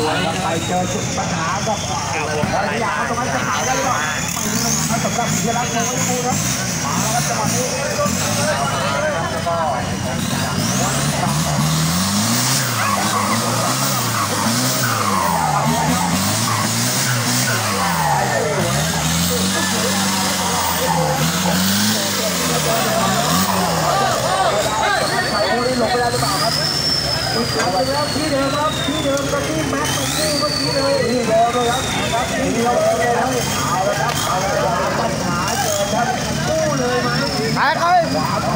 ไปเจอจุดปัญหากับภรรยาตรงนั้นจะหายได้หรือเปล่าถ้าสำหรับที่รักเราไม่รู้นะมาแล้วจังหวะนี้แล้วก็ลงไปได้หรือเปล่าครับที่เดิมครับที่เดิมกับที่แม็กซ์เมื่อกี้เลยที่เดิมเลยครับที่เดิมเลยครับเอาละครับเอาละปัญหาเจอครับกู้เลยไหมหายไปขวาครับ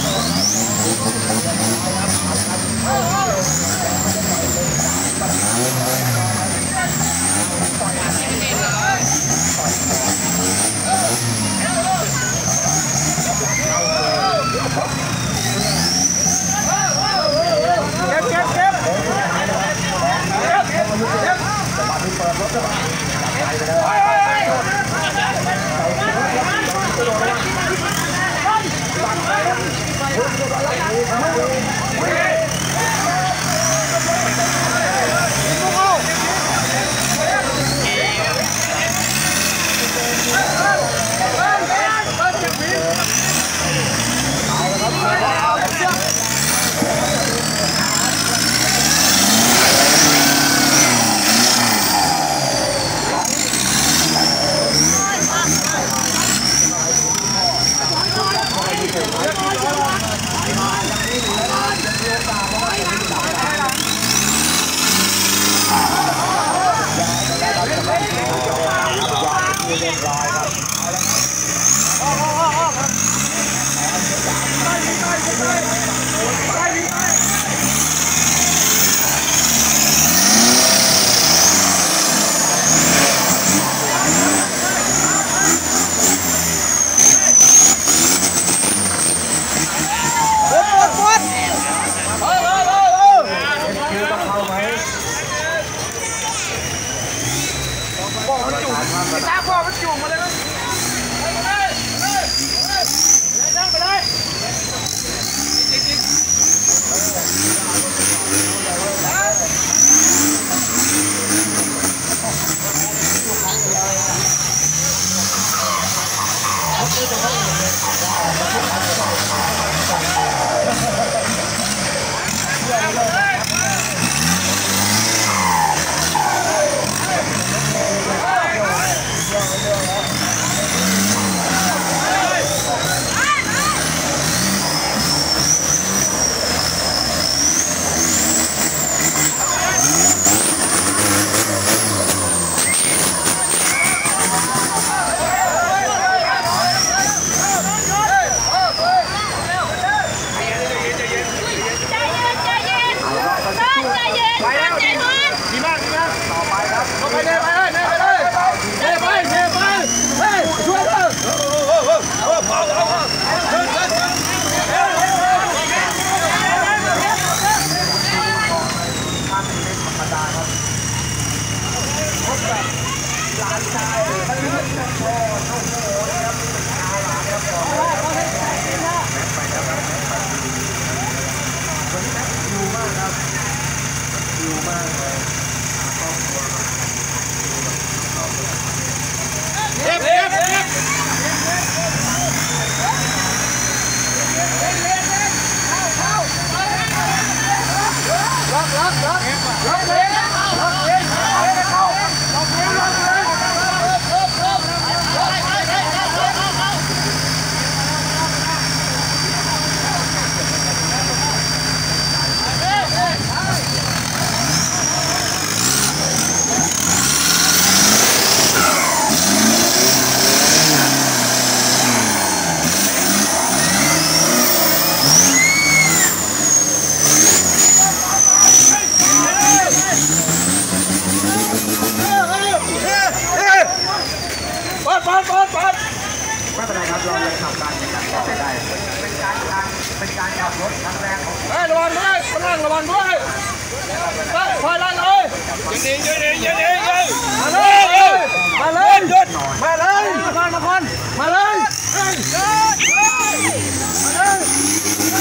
ไม่เป็นไรครับเรายังทำการต่อได้เป็นการขับรถครั้งแรกของระวังด้วยระวังด้วยคอยลั่นเลยยืนมาเลยหยุดมาเลยมาคนมาเลย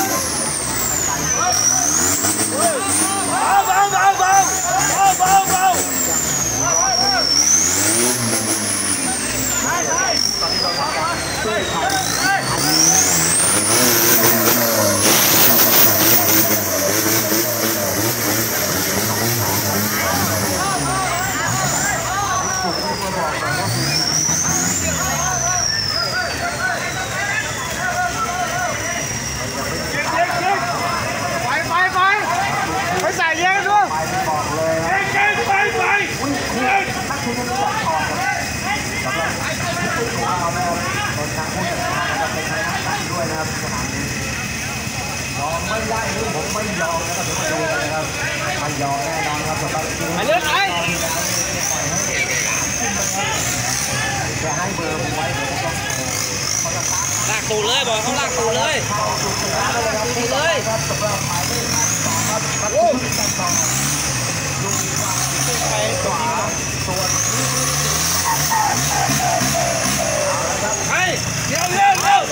เบาที่บอกเลยนะถ้าคุณยังไม่จับออกสำหรับเรานะครับโดนทางผู้จัดการนะครับเป็นทางนักด้วยนะครับสนามนี้ยอมไม่ได้หรือผมไม่ยอมนะครับเดี๋ยวมาดูกันนะครับไม่ยอมแน่นอนครับสำหรับทีมไปเลยจะให้เบอร์ผมไว้เดี๋ยวผมต้องลากตูเลยบอกเขาลากตูเลยตูเลยครับสำหรับหมายเลข2ครับประตูที่2ลูกวางไปขวาส่วนไปเดี๋ยวเร็วไป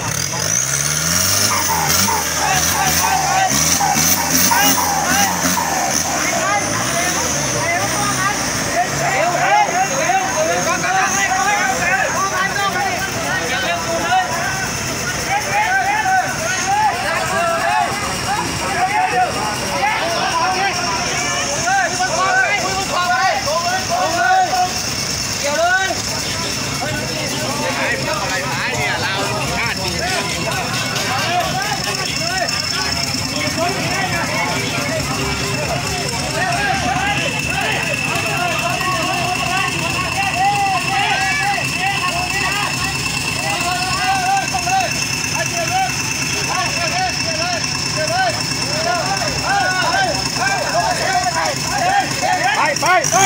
ไป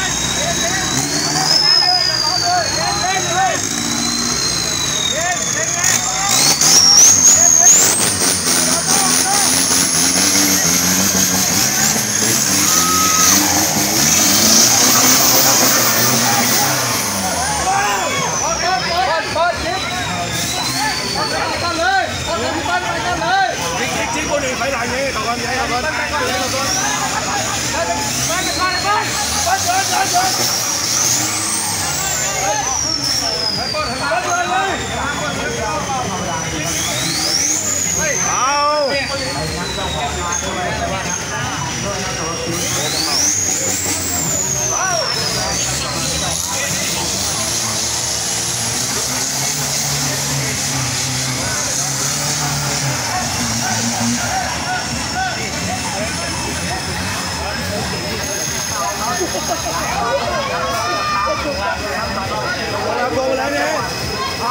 จิ้งคนอื่นไปหลังนี้ต่อกันยัยต่อกันไปแล้วเนี่ยไป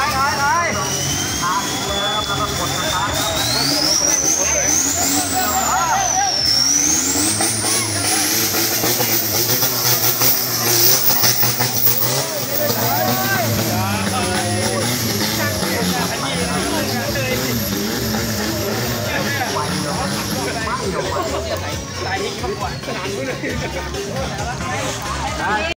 ตายที่มากกว่า